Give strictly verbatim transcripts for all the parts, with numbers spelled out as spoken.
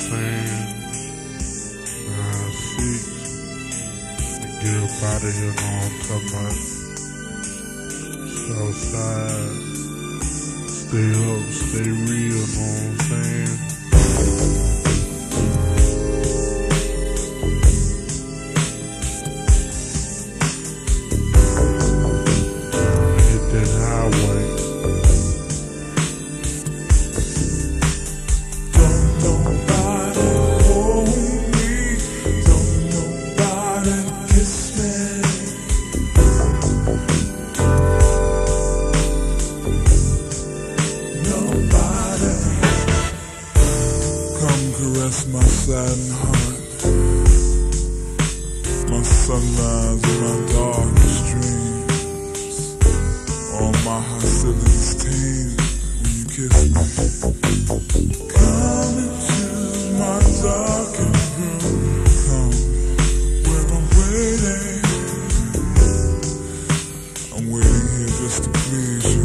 saying? Nine six. Get up out of here, know what I'm talking about? Southside. Stay up, stay real, know what I'm saying? Caress my saddened heart, my sunrise and my darkest dreams. All my hostilities tame when you kiss me. Come into my darkened room. Come where I'm waiting. I'm waiting here just to please you.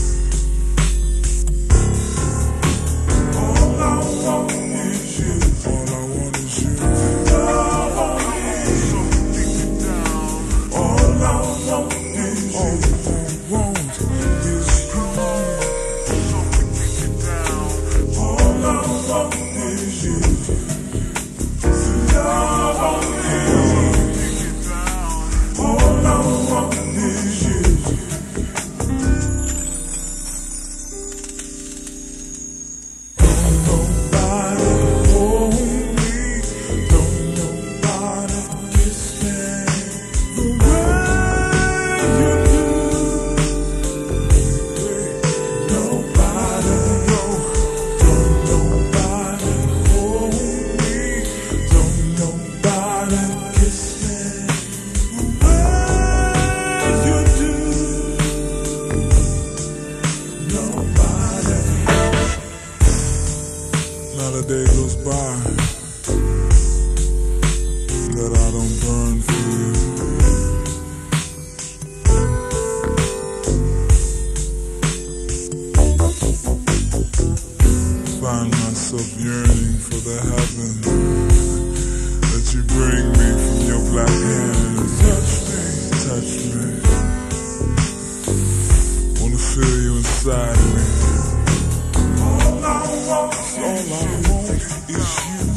Not a day goes by that I don't burn for you. Find myself yearning for the heaven that you bring me from your black hands. Touch me, touch me. Wanna feel you inside me. All I want is you.